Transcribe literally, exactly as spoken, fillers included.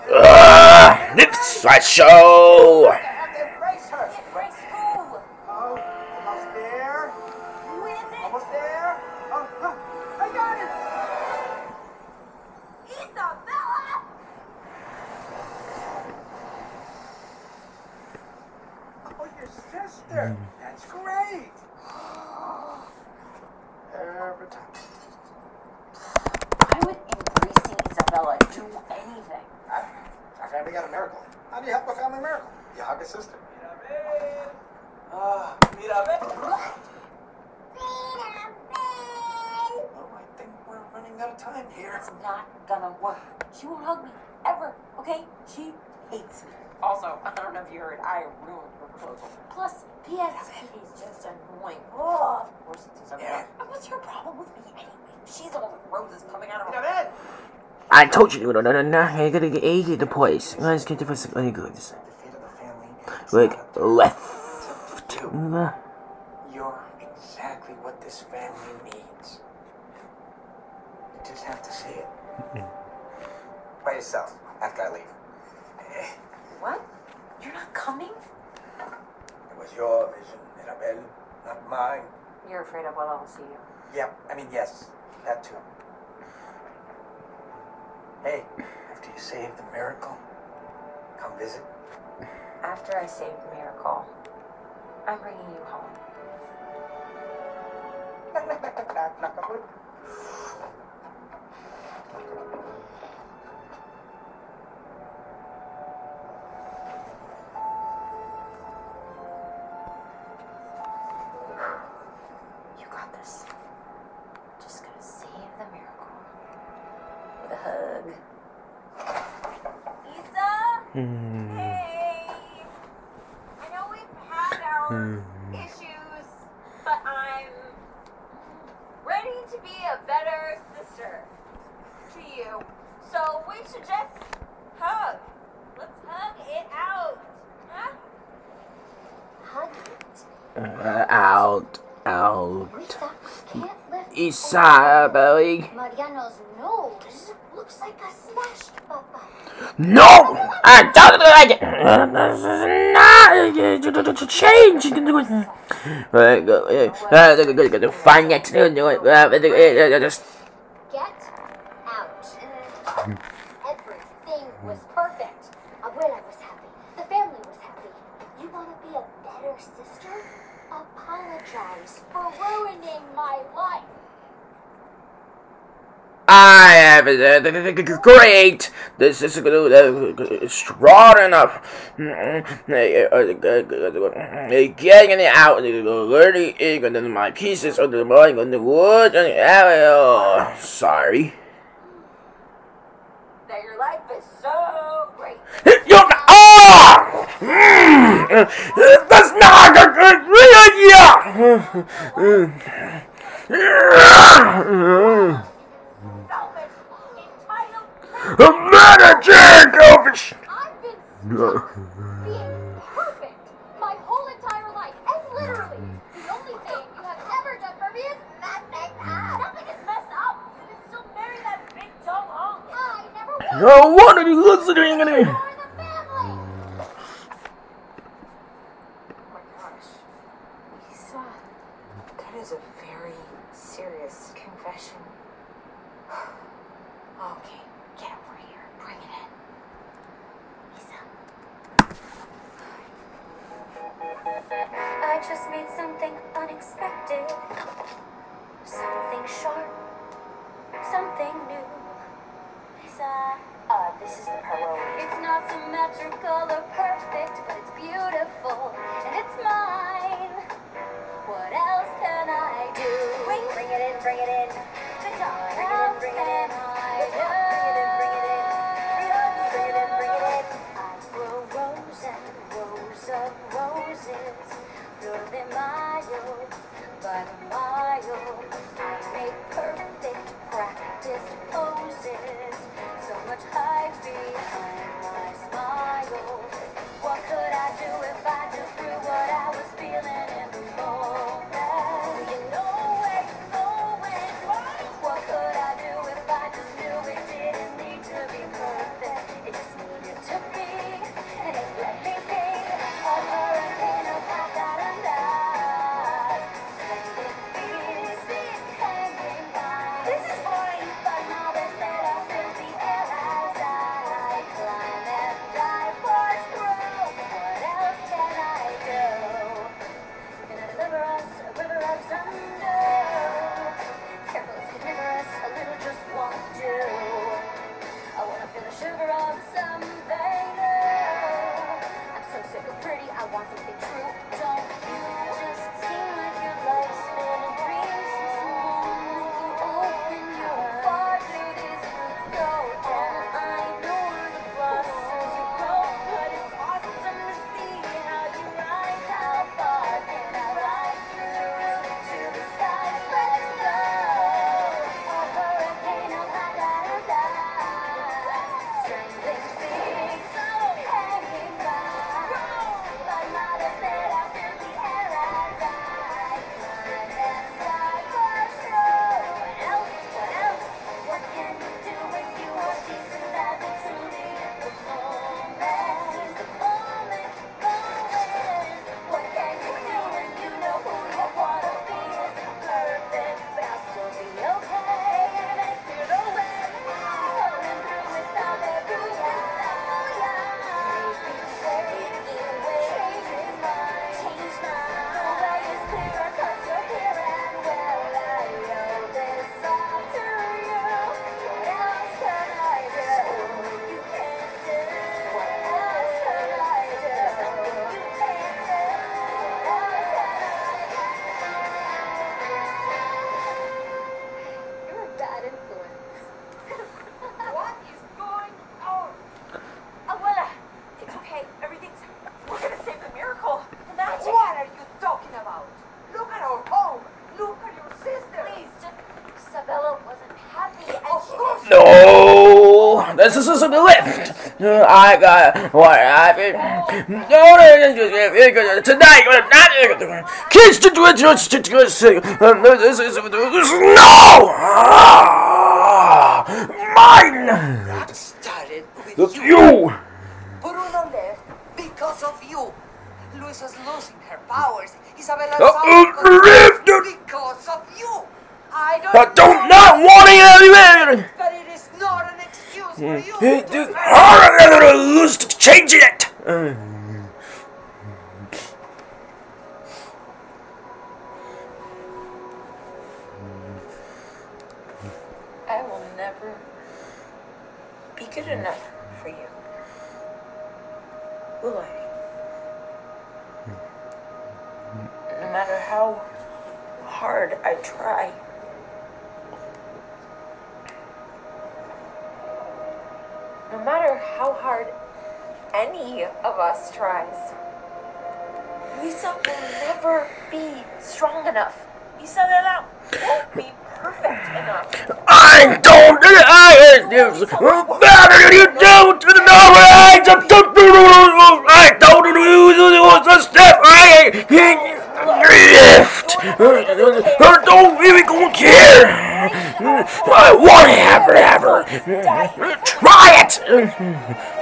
Ugh, this Slideshow! Embrace her! Embrace who? Oh, almost there. Who is it? Almost there. Oh, oh, I got it! Isabella! Oh, your sister. That's great. Every time. Why would embracing Isabella do anything? I, our family got a miracle. How do you help a family miracle? You hug a sister. Ah, mira, ven. Oh, I think we're running out of time here. It's not gonna work. She won't hug me, ever, okay? She hates me. Also, I don't know if you heard, I ruined her proposal. Plus, P S He's just annoying. Oh, of course it's Isabella. Yeah. And what's your problem with me anyway? She's the one with roses coming out of Mira, her. ven. I told you, no, no, no, no, I gotta get eighty the place. Let's get the first good. The fate of the family. Like, left. Two. Uh, You're exactly what this family needs. You just have to see it. By yourself, after I leave. Eh, What? You're not coming? It was your vision, Mirabel, not mine. You're afraid of what I will see you. Yeah, I mean, yes, that too. Hey, after you save the miracle, come visit. After I save the miracle, I'm bringing you home. Knock, knock, knock, knock, knock, knock on wood. You got this. Just gonna save the miracle. With a hug. Isa? hmm. Hey! I know we've had our issues, but I'm ready to be a better sister to you. So we should just hug. Let's hug it out. Huh? Hug it. Uh, out, out. Rita can't lift Isabella. Mariano's nose looks like a smashed papa. No! I don't like it! This is not change! You can do it. I'm gonna find it. Just. Get out. Everything was perfect. Abuela was happy. The family was happy. You want to be a better sister? Apologize for ruining my life. I have it. Great. This is strong enough. Getting it out. Learning my pieces of the morning on the wood. Sorry. That your life is so great. You're oh! That's not a good idea. Selfish, entitled. I'm not a jerk-ofish. I've been stuck being perfect my whole entire life. And literally, the only thing you have ever done for me is mess things up. Nothing is messed up. You can still marry that big dumb hunk. I never I will. don't want to be listening to me. For the family. Oh my gosh. Lisa, that is a very serious confession. Okay, get over here. Bring it in. Lisa. I just made something unexpected. Something sharp. Something new. Lisa. Uh, this is the parole. It's not symmetrical or perfect, but it's beautiful. And it's mine. What else can I do? Wait, bring it in, bring it in. What Bring it in, else bring it can in. I Bring do? it in, bring it in. Bring it in, bring it in. I grow rows and rows of roses, flor de mayo, by the mile. I make perfect practice poses, so much hype behind my smile. What could I do if I just grew what I was feeling in the moment? You know it, know it, right? What could this is a lift. I got what happened. No, tonight, kids to do it. No, mine. That started with That's you. you. Bruno left because of you. Luisa's losing her powers. Isabella's Uh, lift. because of you. I don't, I don't not want it anyway. but it is not an excuse for you. Hey, to dude, fail. I'm gonna lose to changing it. I will never be good enough for you. Will I? No matter how hard I try. No matter how hard any of us tries, Lisa will never be strong enough. Isabella won't be perfect enough. I don't. I better you don't know. I just don't. I don't do the step. I lift. I don't really gonna care. I want to have her. Have her. Try it.